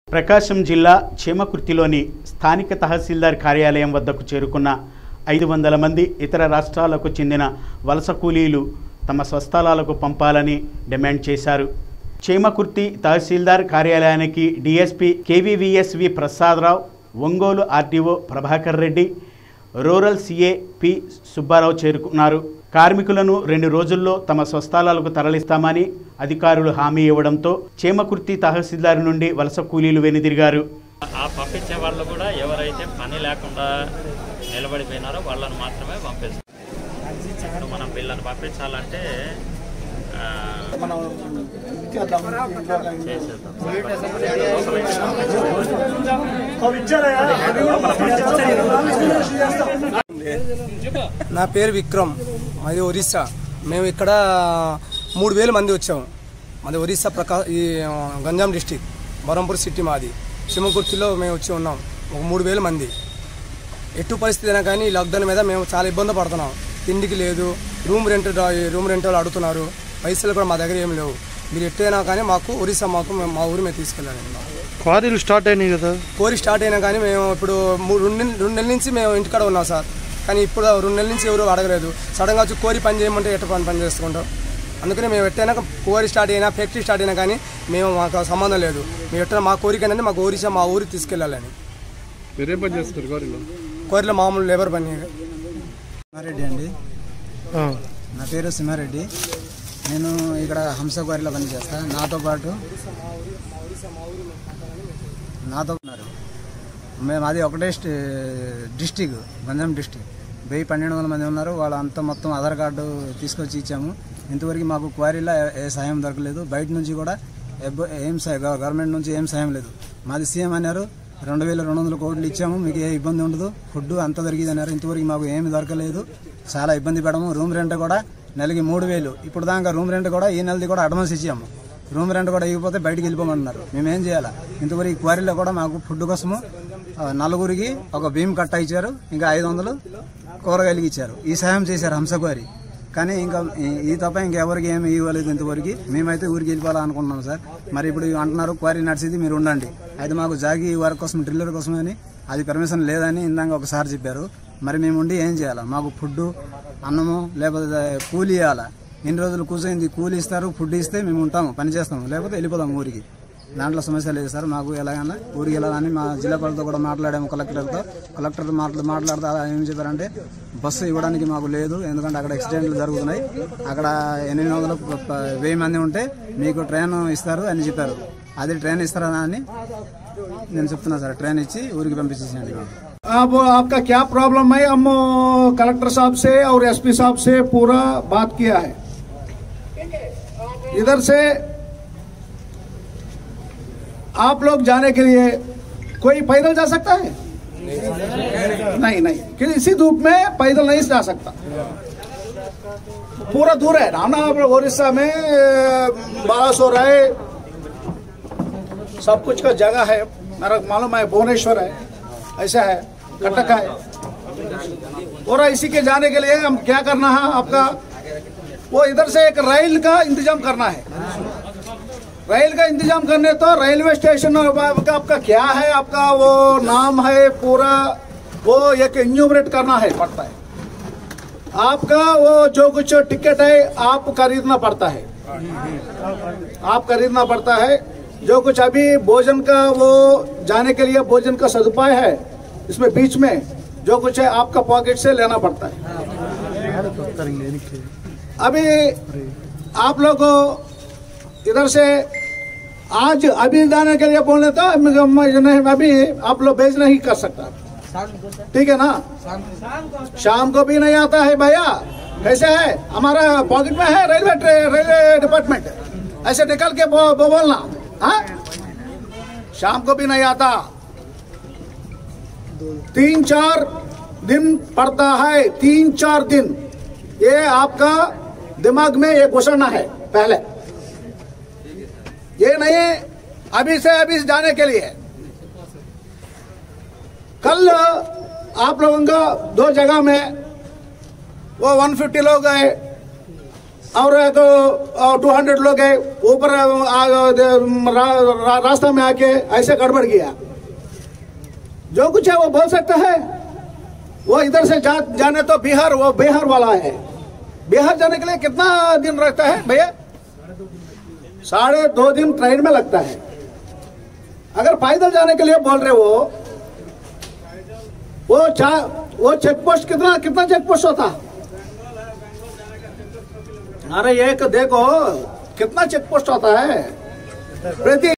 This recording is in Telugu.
ప్రకాశం జిల్లా చీమకుర్తిలోని స్థానిక తహసీల్దార్ కార్యాలయం వద్దకు చేరుకున్న 500 మంది ఇతర రాష్ట్రాలకు చెందిన వలస కూలీలు తమ స్వస్థలాలకు పంపాలని డిమాండ్ చేశారు. చీమకుర్తి తహసీల్దార్ కార్యాలయానికి DSP KVVSV Prasadarao, Ongole RTO Prabhakar Reddy, rural CA P Subbarao చేరుకున్నారు. కార్మికులను 2 రోజుల్లో తమ స్వస్థలాలకు తరలిస్తామని అధికారులు హామీ ఇవ్వడంతో చీమకుర్తి తహసీల్దార్ నుండి వలస కూలీలు వెనుదిరిగారు. ఆ పంపించే వాళ్ళు కూడా ఎవరైతే పని లేకుండా నిలబడిపోయినారో వాళ్ళని మాత్రమే పంపిస్తారు. మనం వీళ్ళని పంపించాలంటే నా పేరు విక్రమ్, మాది ఒరిస్సా. మేము ఇక్కడ 3000 మంది వచ్చాము. మాది ఒరిస్సా ఈ గంజాం డిస్టిక్ బరంపూర్ సిటీ మాది. చీమకుర్తిలో మేము వచ్చి ఉన్నాం ఒక 3000 మంది. ఎటు పరిస్థితి అయినా కానీ ఈ లాక్డౌన్ మీద మేము చాలా ఇబ్బంది పడుతున్నాం. తిండికి లేదు, రూమ్ రెంట్ వాళ్ళు అడుగుతున్నారు. పైసలు కూడా మా దగ్గర ఏం లేవు. మీరు ఎట్టయినా కానీ మాకు ఒరిస్సా మా ఊరు మేము తీసుకెళ్ళాలి. క్వారీలు స్టార్ట్ అయినాయి కదా, కోరి స్టార్ట్ అయినా కానీ మేము ఇప్పుడు 2 నెలల నుంచి మేము ఇంటికాడ ఉన్నాం సార్. కానీ ఇప్పుడు 2 నెలల నుంచి ఎవరు అడగలేదు. సడన్గా వచ్చి కోరి పని చేయమంటే ఎట్ట పని చేసుకుంటాం. అందుకని మేము ఎట్టయినా కోరి స్టార్ట్ అయినా ఫ్యాక్టరీ స్టార్ట్ అయినా కానీ మేము మాకు సంబంధం లేదు. మేము ఎట్లా మా కోరిక అనేది మాకు ఒరిస్సా మా ఊరికి తీసుకెళ్ళాలని. మీరేం పని చేస్తారు కోరిలో? కోరిలో మామూలు లేబర్ పని. సింహారెడ్డి అండి, నా పేరు సింహారెడ్డి. నేను ఇక్కడ హంస క్వారీలో పనిచేస్తాను. నాతో ఉన్నారు. మేము అది ఒకటే డిస్టిక్ గంజాం డిస్టిక్. 1200 మంది ఉన్నారు. వాళ్ళంతా మొత్తం ఆధార్ కార్డు తీసుకొచ్చి ఇచ్చాము. ఇంతవరకు మాకు క్వారీలో ఏ సాయం దొరకలేదు. బయట నుంచి కూడా గవర్నమెంట్ నుంచి ఏం సాయం లేదు. మాది సీఎం అన్నారు 2200 కోట్లు ఇచ్చాము, మీకు ఏ ఇబ్బంది ఉండదు, ఫుడ్ అంతా దొరికింది అన్నారు. ఇంతవరకు మాకు ఏమి దొరకలేదు. చాలా ఇబ్బంది పడము. రూమ్ రెంట్ కూడా నెలకి 3000. ఇప్పుడు దాకా రూమ్ రెంట్ కూడా ఈ నెలది కూడా అడ్వాన్స్ ఇచ్చాము. రూమ్ రెంట్ కూడా ఇవ్వకపోతే బయటకు వెళ్ళిపోమన్నారు. మేమేం చేయాలా? ఇంతవరకు ఈ క్వారీలో కూడా మాకు ఫుడ్ కోసము 4గురికి ఒక భీమ్ కట్ట ఇచ్చారు, ఇంకా 500 కూరగాయలకి ఇచ్చారు. ఈ సాయం చేశారు హంస క్వారీ. కానీ ఇంకా ఈ తప్ప ఇంకెవరికి ఏమి ఇవ్వలేదు ఇంతవరకు. మేమైతే ఊరికి వెళ్ళిపోవాలనుకుంటున్నాం సార్. మరి ఇప్పుడు అంటున్నారు క్వారీ నడిచేది మీరు ఉండండి. అయితే మాకు జాగి వర్క్ కోసం డ్రిల్లర్ కోసమని అది పర్మిషన్ లేదని ఇందాక ఒకసారి చెప్పారు. మరి మేము ఉండి ఏం చేయాలా? మాకు ఫుడ్, అన్నము, లేకపోతే కూలీ ఇవ్వాలా? ఎన్ని రోజులు కూర్చొని కూలీ ఇస్తారు, ఫుడ్ ఇస్తే మేము ఉంటాము, పని చేస్తాము, లేకపోతే వెళ్ళిపోతాము ఊరికి. దాంట్లో సమస్య లేదు సార్. మాకు ఎలాగైనా ఊరికి వెళ్ళాలని మా జిల్లా వాళ్ళతో కూడా మాట్లాడాము. కలెక్టర్ మాట్లాడుతూ ఏం చెప్పారంటే బస్సు ఇవ్వడానికి మాకు లేదు, ఎందుకంటే అక్కడ యాక్సిడెంట్లు జరుగుతున్నాయి. అక్కడ 800-1000 మంది ఉంటే మీకు ట్రైన్ ఇస్తారు అని చెప్పారు. అది ట్రైన్ ఇస్తారా అని నేను చెప్తున్నా సార్. ట్రైన్ ఇచ్చి ఊరికి పంపించేసేయండి. अब आपका क्या प्रॉब्लम है? हम कलेक्टर साहब से और एसपी साहब से पूरा बात किया है. इधर से आप लोग जाने के लिए कोई पैदल जा सकता है? नहीं, कि इसी धूप में पैदल नहीं जा सकता. पूरा दूर है ना. उड़ीसा में 1200 है, सब कुछ का जगह है. मेरा मालूम है भुवनेश्वर है, ऐसा है, कटक है. और इसी के जाने के लिए हम क्या करना है आपका? वो इधर से एक रेल का इंतजाम करना है. रेल का इंतजाम करने तो रेलवे स्टेशन आपका क्या है, आपका वो नाम है पूरा, वो एक इन्यूमरेट करना है पड़ता है. आपका वो जो कुछ टिकट है आप खरीदना पड़ता है. जो कुछ अभी भोजन का वो जाने के लिए भोजन का सदुपाय है, इसमें बीच में जो कुछ है आपका पॉकेट से लेना पड़ता है. अभी आप लोग इधर से आज अभी जाने के लिए बोलने तो अभी आप लोग भेज नहीं कर सकता. ठीक है ना? शाम को भी नहीं आता है भैया. कैसे है? हमारा पॉकेट में है रेलवे डिपार्टमेंट. ऐसे निकल के बोलना. हाँ, शाम को भी नहीं आता. 3-4 दिन पड़ता है. 3-4 दिन ये आपका दिमाग में ये घुसना है पहले. ये नहीं अभी से जाने के लिए. कल आप लोगों का 2 जगह में वो 150 लोग गए. और 200 लोग है ऊपर रास्ता में आके ऐसे गड़बड़ किया। जो कुछ है वो बोल सकता है। वो इधर से जाने तो बिहार, वो बिहार वाला है। बिहार जाने के लिए कितना दिन लगता है भैया? 2.5 दिन ट्रेन में लगता है। अगर पैदल जाने के लिए बोल रहे वो चेक पोस्ट कितना चेक पोस्ट होता? अरे एक देखो कितना चेक पोस्ट होता है प्रति